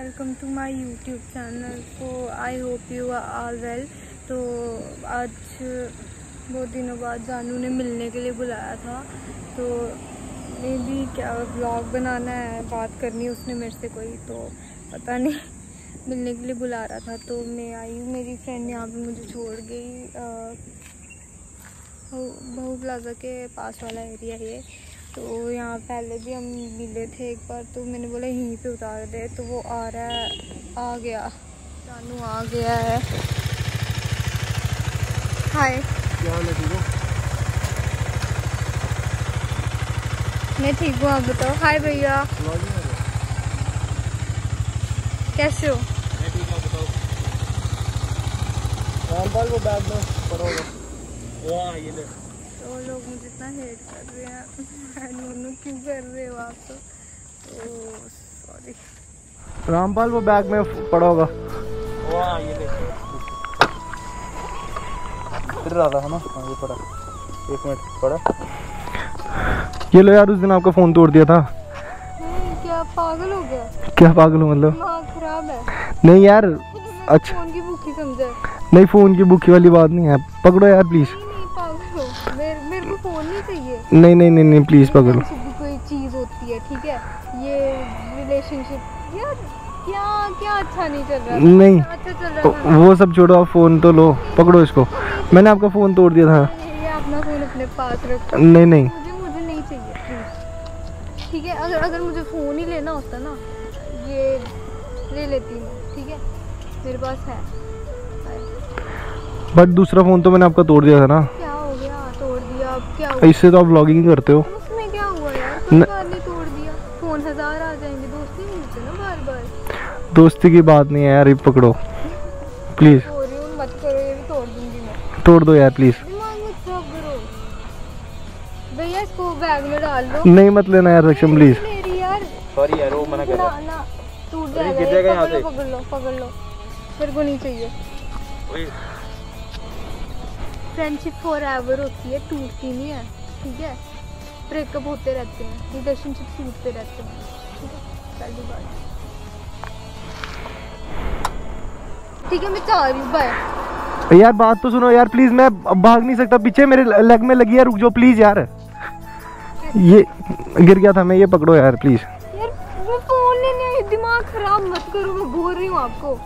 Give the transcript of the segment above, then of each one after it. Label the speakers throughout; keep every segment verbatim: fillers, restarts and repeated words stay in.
Speaker 1: Welcome to my YouTube channel. तो I hope you are all well. तो आज बहुत दिनों बाद जानू ने मिलने के लिए बुलाया था, तो मे भी क्या व्लॉग बनाना है, बात करनी है उसने मेरे से कोई, तो पता नहीं मिलने के लिए बुला रहा था। तो मैं आई हूँ, मेरी फ्रेंड यहाँ पे मुझे छोड़ गई। बहू प्लाजा के पास वाला एरिया ये। तो यहाँ पहले भी हम मिले थे एक बार, तो मैंने बोला यहीं पे उतार दे, तो वो आ रहा है, आ गया, जानू आ गया है। हाय,
Speaker 2: क्या हाल है? ठीक हो?
Speaker 1: मैं ठीक हूँ, आप बताओ। हाय भैया, कैसे हो?
Speaker 2: मैं ठीक हूँ, बताओ। रामपाल वो बैग में पड़ा होगा। वाह, ये ले।
Speaker 1: तो लोग मुझे इतना हेट कर रहे हैं, आई डोंट नो क्यों कर रहे हो आप तो, तो सॉरी।
Speaker 2: रामपाल वो बैग में पड़ा होगा। वाह, ये ले। फिर रहा था ना, हाँ ये पड़ा। एक मिनट पड़ा। ये लो यार, उस दिन आपका फोन तोड़ दिया था।
Speaker 1: क्या पागल हो गया?
Speaker 2: क्या पागल हो मतलब?
Speaker 1: दिमाग खराब है?
Speaker 2: नहीं यार, अच्छा
Speaker 1: फोन की भूखी समझा?
Speaker 2: नहीं, फोन की भूखी वाली बात नहीं है, पकड़ो यार प्लीज।
Speaker 1: मेरे, मेरे को फोन नहीं चाहिए।
Speaker 2: नहीं नहीं नहीं नहीं प्लीज पकड़ो।
Speaker 1: कोई चीज होती है, ठीक है, ये रिलेशनशिप यार, क्या क्या अच्छा नहीं चल रहा?
Speaker 2: नहीं
Speaker 1: अच्छा चल रहा था।
Speaker 2: वो सब छोड़ो, आप फोन तो लो, पकड़ो इसको। मैंने आपका फोन तोड़ दिया था।
Speaker 1: ये अपना फोन अपने पास रखो।
Speaker 2: नहीं नहीं
Speaker 1: मुझे मुझे नहीं चाहिए प्लीज, ठीक है। अगर अगर मुझे फोन ही लेना होता ना, ये ले लेती मैं, ठीक है, मेरे पास है।
Speaker 2: बट दूसरा फोन तो मैंने आपका तोड़ दिया था ना।
Speaker 1: क्या हो गया? तोड़ दिया, अब क्या हुआ?
Speaker 2: इससे तो आप व्लॉगिंग ही करते हो।
Speaker 1: उसमें क्या हुआ यार? कोई बात नहीं, तोड़ दिया फोन, हजार आ जाएंगे, दोस्ती नहीं होती ना बार बार।
Speaker 2: दोस्ती की बात नहीं है यार, ये पकड़ो प्लीज।
Speaker 1: हो रही हूँ, मत करो, ये भी तोड़ दूंगी मैं।
Speaker 2: तोड़ दो यार प्लीज।
Speaker 1: दिमाग मत खराब करो भैया, इसको बैग में डाल दो।
Speaker 2: नहीं मत लेना यार रक्षम प्लीज।
Speaker 1: मेरी यार,
Speaker 2: सॉरी यार, वो मना कर रहा
Speaker 1: ना ना, टूट
Speaker 2: गिर
Speaker 1: जाएगा।
Speaker 2: जाएगा यहाँ
Speaker 1: पकड़
Speaker 2: से।
Speaker 1: लो पकड़ लो पकड़ लो, मेरे को नहीं चाहिए। फ्रेंडशिप फॉर एवर होती है, टूटती नहीं है, ठीक है। ब्रेकअप होते रहते हैं, रिलेशनशिप टूटते रहते हैं, ठीक है, पहली बात, ठीक है। मैं चाह रही हूँ, बाय।
Speaker 2: यार बात तो सुनो यार प्लीज, मैं अब भाग नहीं सकता, पीछे मेरे लेग में लगी है, रुक जाओ प्लीज यार। ये गिर गया था मैं, ये पकड़ो यार प्लीज।
Speaker 1: यार मैं फोन लेने आई, दिमाग खराब मत करो, मैं बोल रही हूँ आपको।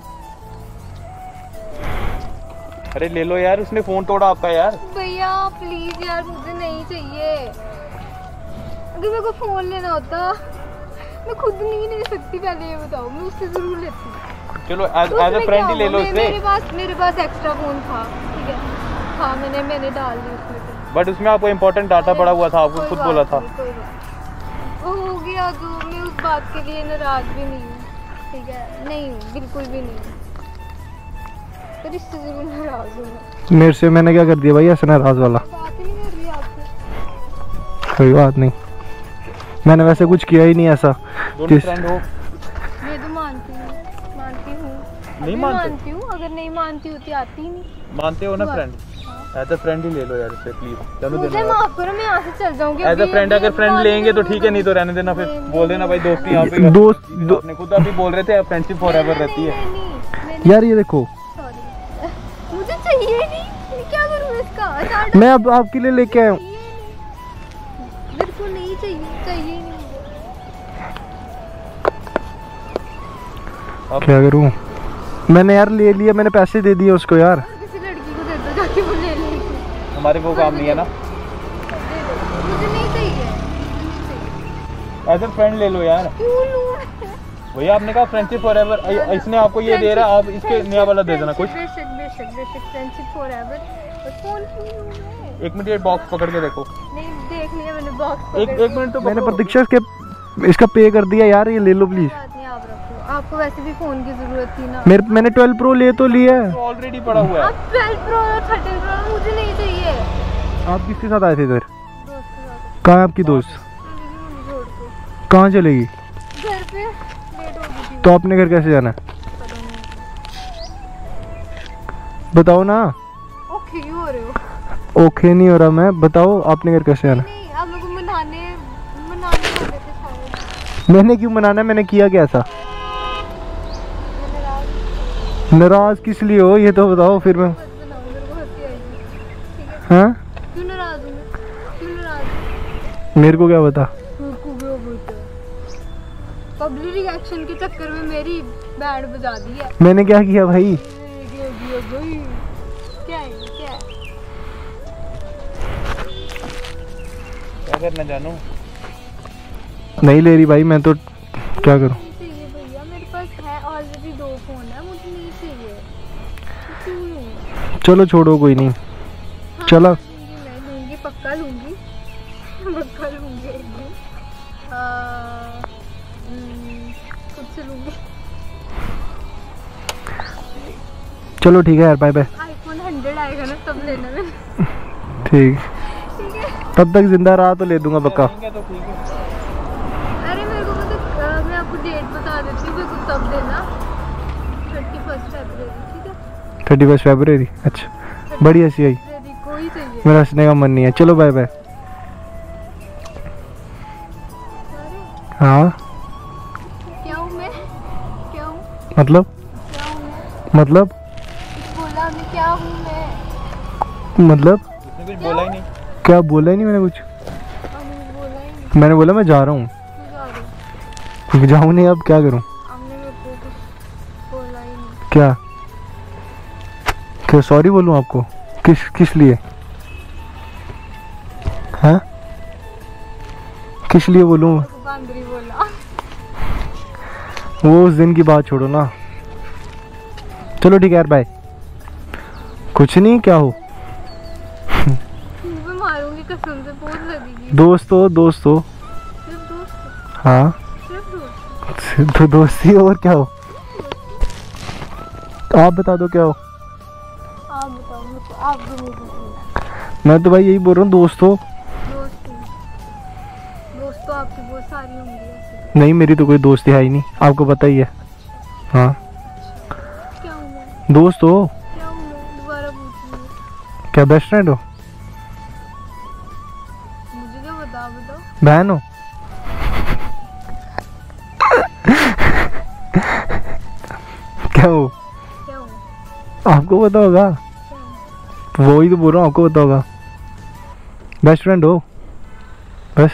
Speaker 2: अरे ले लो यार, उसने फोन तोड़ा आपका यार।
Speaker 1: भैया प्लीज यार, मुझे नहीं चाहिए। अगर मेरे को फोन लेना होता, मैं खुद नहीं ले सकती, पहले ये बताओ, मैं उससे जरूर लेती।
Speaker 2: चलो एज अ फ्रेंड ही ले लो उससे।
Speaker 1: मेरे पास मेरे पास एक्स्ट्रा फोन था, ठीक है, हाँ मैंने मैंने डाल दी उसमें।
Speaker 2: बट उसमें आपको इम्पोर्टेंट डाटा पड़ा हुआ था, आपको खुद बोला था।
Speaker 1: वो हो गया, तो मैं उस बात के लिए नाराज भी नहीं हूँ, ठीक है, नहीं बिल्कुल भी नहीं, पर इससे जरूर नाराज हूँ।
Speaker 2: मेरे से मैंने क्या कर दिया भाई ऐसा नाराज वाला?
Speaker 1: बात ही नहीं कर रही आपसे।
Speaker 2: कोई बात नहीं, मैंने वैसे कुछ किया ही नहीं ऐसा।
Speaker 1: मैं तो मानती हूँ, मानती हूँ, नहीं मानती हूँ, अगर नहीं मानती होती आती ही नहीं।
Speaker 2: मानते हो ना फ्रेंड? एज अ फ्रेंड ही ले लो यार इससे प्लीज। चलो
Speaker 1: मुझे माफ करो, मैं यहाँ से चल जाऊंगी।
Speaker 2: एज अ फ्रेंड, अगर फ्रेंड लेंगे तो ठीक है, नहीं तो रहने देना, फिर बोल देना भाई दोस्ती यहाँ पे। दोस्त आपने खुद अभी बोल रहे थे फ्रेंडशिप फॉरएवर रहती है यार। ये देखो,
Speaker 1: मुझे चाहिए नहीं, क्या करूँ इसका?
Speaker 2: मैं अब आपके लिए लेके आया हूँ।
Speaker 1: बिल्कुल नहीं चाहिए, चाहिए नहीं।
Speaker 2: अब क्या करूँ? मैंने यार ले लिया, मैंने पैसे दे दिए उसको यार।
Speaker 1: किसी लड़की को दे दो जाके, वो ले लेगी।
Speaker 2: हमारे वो काम नहीं है ना।
Speaker 1: मुझे नहीं चाहिए।
Speaker 2: एज अ फ्रेंड ले लो यार।
Speaker 1: क्यों लूं?
Speaker 2: भैया आपने कहा फ्रेंडशिप फॉरएवर, इसने आपको ये दे रहा है, आप इसके नया वाला दे देना कुछ।
Speaker 1: बेशक बेशक बेशक, फ्रेंडशिप फॉरएवर। फोन क्यों लूं मैं?
Speaker 2: एक मिनट, ये बॉक्स पकड़ के देखो।
Speaker 1: नहीं देख लिया मैंने बॉक्स।
Speaker 2: एक एक मिनट तो मैंने प्रतीक्षा के इसका पे कर दिया यार, ये ले लो प्लीज।
Speaker 1: आप रखो, आपको वैसे भी फोन की जरूरत थी ना।
Speaker 2: मेरे मैंने ट्वेल्व प्रो ले तो लिया है, ऑलरेडी पड़ा हुआ है।
Speaker 1: अब ट्वेल्व प्रो और थर्टीन प्रो मुझे नहीं चाहिए।
Speaker 2: आप किसके साथ आए थे इधर?
Speaker 1: दोस्त के साथ।
Speaker 2: कहाँ है आपकी दोस्त? कहाँ चलेगी?
Speaker 1: घर पे लेट हो गई थी।
Speaker 2: तो आपने घर कैसे जाना है बताओ ना।
Speaker 1: ओके क्यों हो रहे हो?
Speaker 2: ओके नहीं हो रहा मैं, बताओ आपने घर कैसे जाना?
Speaker 1: नहीं, आप लोगों को मनाने मनाने वाले थे शायद।
Speaker 2: मैंने क्यों मनाना है, मैंने किया क्या ऐसा? नाराज किस लिए हो ये तो बताओ फिर मैं। हाँ
Speaker 1: क्यों नाराज हूँ? क्यों नाराज?
Speaker 2: मेरे को क्या पता।
Speaker 1: पब्लिक रिएक्शन के चक्कर में मेरी बैंड बजा दी है।
Speaker 2: मैंने क्या किया भाई?
Speaker 1: क्या है क्या है?
Speaker 2: क्या करना जानू? नहीं ले रही भाई, मैं तो क्या करूं?
Speaker 1: चाहिए भैया, मेरे पास है ऑलरेडी दो फोन है, मुझे नहीं चाहिए। क्यों लूं?
Speaker 2: चलो छोड़ो कोई नहीं।
Speaker 1: हाँ,
Speaker 2: चलो
Speaker 1: मैं लूंगी, पक्का लूंगी, पक्का लूंगी एक दिन। खुद से लूंगी।
Speaker 2: चलो ठीक है यार, बाय बाय।
Speaker 1: आईफोन हंड्रेड आएगा ना तब लेना मैं।
Speaker 2: ठीक
Speaker 1: ठीक है,
Speaker 2: तब तक जिंदा रहा तो ले दूंगा पक्का।
Speaker 1: अरे मेरे को मतलब मैं आपको डेट बता देती हूँ, मेरे को तब देना। थर्टी फर्स्ट फरवरी, ठीक है?
Speaker 2: थर्टी फर्स्ट फरवरी। अच्छा बड़ी हंसी आई,
Speaker 1: कोई चाहिए।
Speaker 2: मेरा हंसने का मन नहीं है। चलो बाय बाय। हाँ
Speaker 1: क्या हूँ मैं? क्या हूँ?
Speaker 2: मतलब
Speaker 1: क्या हूँ मैं?
Speaker 2: मतलब
Speaker 1: बोला मैं क्या हूँ मैं?
Speaker 2: मतलब
Speaker 1: उसने कुछ बोला ही नहीं।
Speaker 2: क्या बोला ही नहीं मैंने कुछ?
Speaker 1: हमने बोला ही नहीं।
Speaker 2: मैंने बोला मैं जा रहा हूँ।
Speaker 1: क्यों जा रहे हो?
Speaker 2: जाऊँ नहीं, अब क्या करूँ?
Speaker 1: हमने मेरे को कुछ बोला ही नहीं।
Speaker 2: क्या क्या सॉरी बोलूँ आपको? किस किस लिए? हाँ किस लिए बोलूँ?
Speaker 1: बांदरी बोला।
Speaker 2: वो उस दिन की बात छोड़ो ना। चलो ठीक है यार, बाय। कुछ नहीं, क्या हो?
Speaker 1: मैं मारूंगी कसम से, बहुत लगेगी।
Speaker 2: दोस्त हो दोस्त हो।
Speaker 1: सिर्फ दोस्त?
Speaker 2: हाँ
Speaker 1: सिर्फ दोस्त?
Speaker 2: तो दोस्ती और क्या हो? आप बता दो क्या हो?
Speaker 1: आप बताओ मेरे को, आप दो मेरे को।
Speaker 2: मैं तो भाई यही बोल रहा हूँ, दोस्त हो।
Speaker 1: दोस्त हूँ। दोस्त तो आपकी बहुत सारी होंगी ऐसे।
Speaker 2: नहीं मेरी तो कोई दोस्ती है ही नहीं, आपको पता ही है। हाँ
Speaker 1: क्या हूँ मैं?
Speaker 2: दोस्त हो।
Speaker 1: क्या हूँ मैं? दोबारा पूछ रही हूँ।
Speaker 2: क्या बेस्ट फ्रेंड हो?
Speaker 1: मुझे क्या बता बताओ।
Speaker 2: बहन हो? क्या हो?
Speaker 1: क्या हूँ?
Speaker 2: आपको पता होगा,
Speaker 1: क्या हूँ?
Speaker 2: वो ही तो बोल रहा हूँ, आपको पता होगा। बेस्ट फ्रेंड हो बस।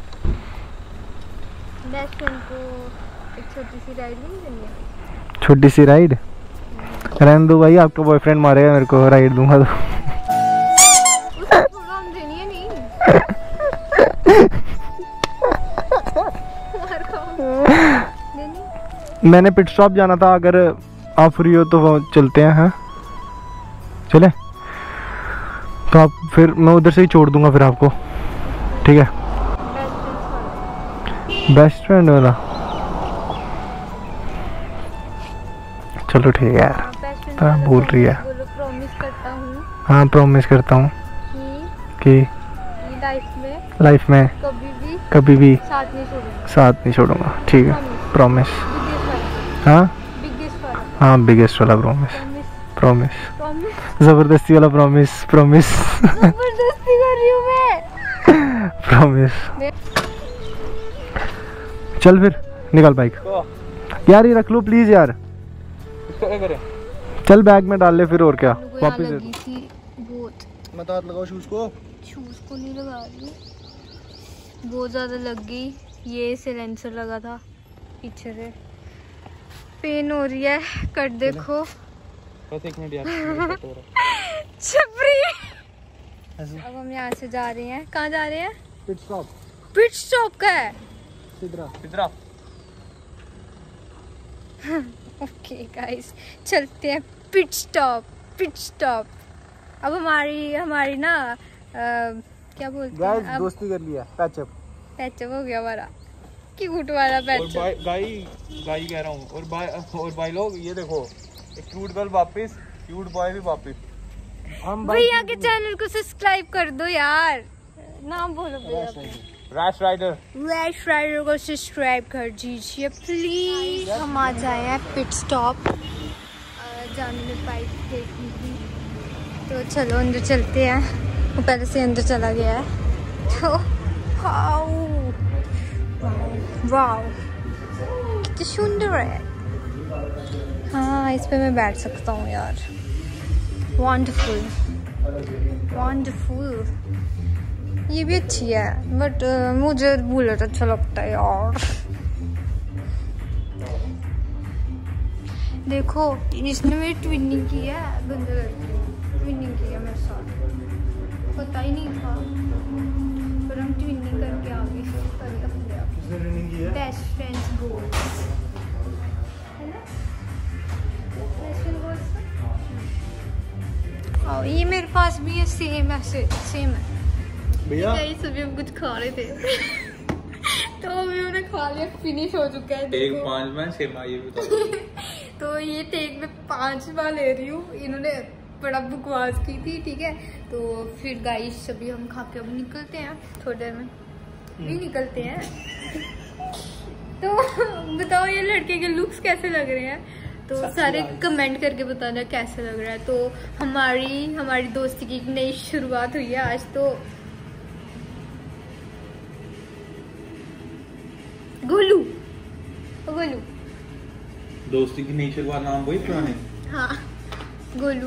Speaker 1: बेस्ट फ्रेंड को एक छोटी सी राइड नहीं देनी है?
Speaker 2: छोटी सी राइड? रहने दो भाई, आपका बॉयफ्रेंड मारेगा मेरे को, राइड दूंगा तो।
Speaker 1: उसको थोड़ा हम देनी है नहीं। मार खाओ। देनी?
Speaker 2: मैंने पिट स्टॉप जाना था, अगर आप फ्री हो तो वो चलते हैं। हाँ चले तो आप फिर मैं उधर से ही छोड़ दूंगा फिर आपको, ठीक है? बेस्ट फ्रेंड वाला? चलो ठीक है यार, तो बोल रही है।
Speaker 1: बोलो प्रॉमिस करता हूँ।
Speaker 2: हाँ प्रॉमिस करता हूँ
Speaker 1: कि
Speaker 2: कि
Speaker 1: लाइफ में
Speaker 2: लाइफ में
Speaker 1: कभी भी
Speaker 2: कभी भी
Speaker 1: साथ नहीं छोड़ूंगा।
Speaker 2: साथ नहीं छोड़ूंगा, ठीक है? प्रॉमिस।
Speaker 1: बिगेस्ट
Speaker 2: हाँ
Speaker 1: बिगेस्ट वाला
Speaker 2: हाँ बिगेस्ट वाला प्रॉमिस।
Speaker 1: प्रॉमिस।
Speaker 2: Promise
Speaker 1: promise.
Speaker 2: जबरदस्ती वाला प्रॉमिस। प्रॉमिस
Speaker 1: जबरदस्ती कर रही हूँ मैं।
Speaker 2: प्रॉमिस। चल फिर निकल बाइक। यार ये रख लो प्लीज यार।
Speaker 3: क्या करें?
Speaker 2: चल बैग में डाल ले फिर, और क्या? वापस दे
Speaker 1: लगी थी बहुत।
Speaker 3: मत हाथ लगाओ शूज को।
Speaker 1: शूज को नहीं लगा रही, बहुत ज़्यादा लग गई। ये सिलेंसर लगा था पीछे से, पेन हो रही है। कट देखो।
Speaker 3: बस एक मिनट यार।
Speaker 1: छपरी। अब हम यहाँ से जा रहे हैं, कहाँ जा रहे हैं?
Speaker 3: Pit stop.
Speaker 1: पिट स्टॉप का है?
Speaker 3: सिद्रा सिद्रा।
Speaker 1: ओके गाइस, चलते हैं पिट स्टॉप। Pit stop. अब हमारी हमारी ना आ, क्या बोलते हैं अब?
Speaker 3: दोस्ती कर लिया, पैचअप।
Speaker 1: पैचअप हो गया हमारा, क्यूट वाला पैचअप।
Speaker 3: और गाई गाई कह रहा हूँ। और भाई और भाई लोग ये देखो, एक क्यूट गर्ल वापस, क्यूट बॉय भी वापस। हम
Speaker 1: भैया के चैनल को सब्सक्राइब कर दो यार। नाम बोलो भैया।
Speaker 3: Rash Rider.
Speaker 1: रैश राइडर को सब्सक्राइब कर दीजिए प्लीज। हम आ जाए हैं पिट स्टॉप, जाने में बाइक देखनी थी, तो चलो अंदर चलते हैं। वो पहले से अंदर चला गया है। तो वाओ वाओ कितनी सुंदर है। हाँ इस पे मैं बैठ सकता हूँ यार। Wonderful wonderful. ये भी अच्छी है बट uh, मुझे बुलेट अच्छा लगता है यार। देखो इसने मेरी ट्विनिंग की है, गंदे लड़की ट्विनिंग की है मेरे साथ, पता ही नहीं था पर हम ट्विनिंग करके आ गए। बेस्ट फ्रेंड्स गोल्स है ना, बेस्ट फ्रेंड गोल्स। और ये मेरे पास भी है सेम, ऐसे सेम है
Speaker 2: भैया।
Speaker 1: सभी हम कुछ खा रहे थे तो अभी हमने खा लिया, फिनिश हो चुका है।
Speaker 3: एक पांच में छह ये भी
Speaker 1: तो ये टेक में पांच बार ले रही हूँ, इन्होंने बड़ा बकवास की थी। ठीक है तो फिर गाइस सभी हम खा के अब निकलते हैं, थोड़ी देर में भी निकलते हैं। तो बताओ ये लड़के के लुक्स कैसे लग रहे हैं, तो सारे कमेंट करके बताना कैसे लग रहा है। तो हमारी हमारी दोस्ती की एक नई शुरुआत हुई है आज। तो गोलू गोलू
Speaker 3: दोस्ती की नई शुरुआत, नाम वही पुराने।
Speaker 1: हाँ गोलू।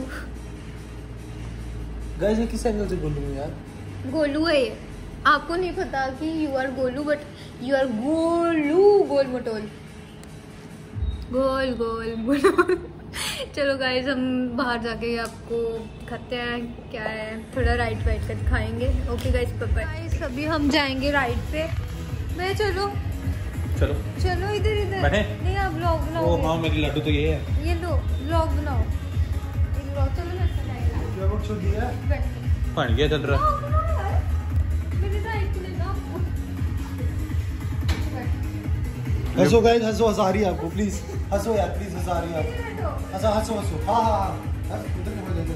Speaker 2: गाइस ये किस एंगल से गोलू है यार?
Speaker 1: गोलू है ये, आपको नहीं पता कि यू आर गोलू बट यू आर गोलू, गोल मटोल, गोल गोल गोल। चलो गाइस हम बाहर जाके आपको दिखाते हैं क्या है, थोड़ा राइड वाइड कर दिखाएंगे। Okay guys bye bye. Guys अभी हम जाएंगे राइड पे। मैं चलो
Speaker 3: चलो
Speaker 1: चलो इधर इधर नहीं, आप व्लॉग बनाओ।
Speaker 3: ओ हाँ मेरी लड्डू तो ये है,
Speaker 1: ये लो व्लॉग बनाओ, ये व्लॉग। चलो मैं
Speaker 2: क्या वो छोड़ दिया
Speaker 3: बन गया चल रहा।
Speaker 1: मेरी राइड पे लेना आपको।
Speaker 2: हंसो गाइस, हंसो, हंसा रही है आपको, प्लीज हंसो यार, प्लीज हंसा रही है आपको। हंसो हंसो हंसो। हाँ हाँ हाँ उधर को बोल दे।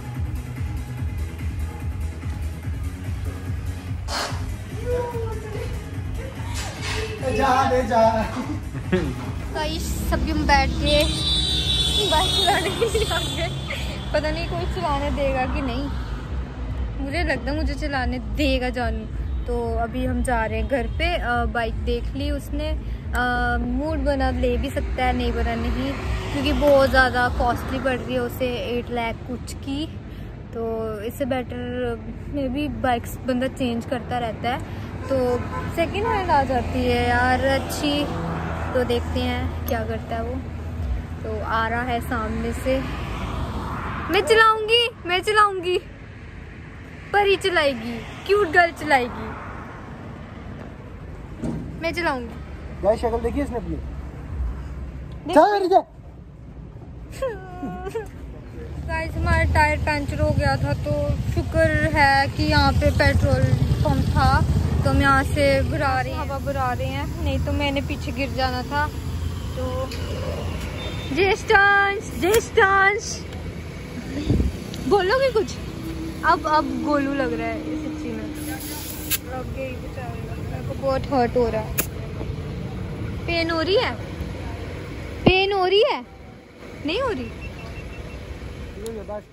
Speaker 2: जा ले जा।
Speaker 1: गाइस सभी हम बैठ गए, बाइक चलाने के लिए आ गए। पता नहीं कोई चलाने देगा कि नहीं, मुझे लगता है मुझे चलाने देगा जानू। तो अभी हम जा रहे हैं घर पे। आ, बाइक देख ली उसने, मूड बना ले भी सकता है, नहीं बना नहीं, क्योंकि बहुत ज़्यादा कॉस्टली पड़ रही है उसे, एट लाख कुछ की। तो इससे बेटर मे भी बाइक्स बंदा चेंज करता रहता है, तो सेकंड हैंड आ जाती है यार अच्छी। तो देखते हैं क्या करता है वो। तो आ रहा है सामने से, मैं चलाऊंगी मैं चलाऊंगी परी चलाएगी, क्यूट गर्ल चलाएगी, मैं चलाऊंगी।
Speaker 2: गाइस शक्ल देखिए इसने अपनी। जा यार जा।
Speaker 1: गाइस हमारा टायर पंचर हो गया था, तो शुक्र है कि यहाँ पे पेट्रोल पंप था, तो हम यहाँ से भरा रहे हैं, हवा भरा रहे हैं, नहीं तो मैंने पीछे गिर जाना था। तो जेस्टांस जेस्टांस बोलोगे कुछ? अब अब गोलू लग रहा है सच्ची में, अब गई बेचारी, मेरे को बहुत हर्ट हो रहा है। पेन हो रही है, पेन हो रही है, नहीं हो रही।